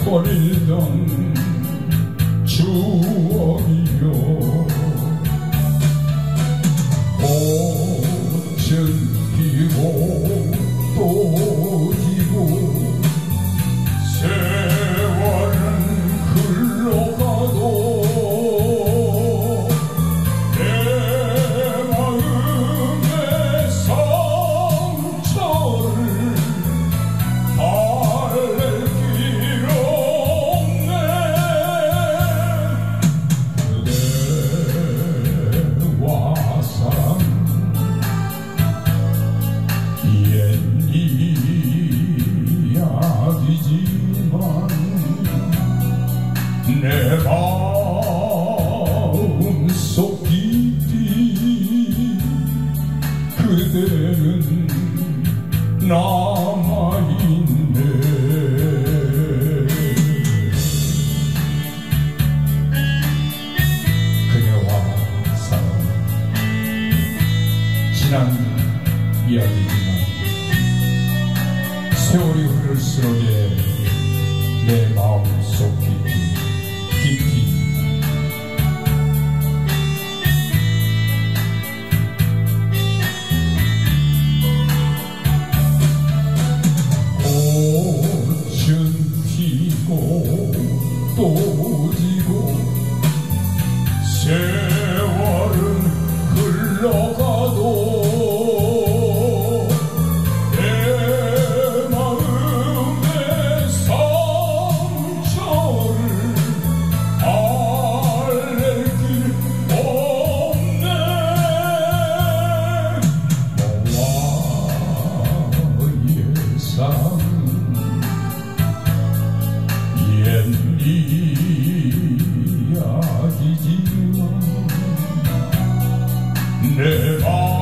버리던 추억이요. 꽃은 피고 또 지고 세월은 흘러가도 내 마음의 상처를 달랠 길 없네. 그대와 사랑 옛 이야기지만 내 마음속 깊이 그대는 남아있네. 그녀와 사랑 지난 이야기지만 세월이 흐를수록 내 마음속 깊이 꽃은 피고 또 지고 세월은 흘러가도 내 마음의 상처를 달랠 길 없네. 너와의 사랑 옛 이야기지만 내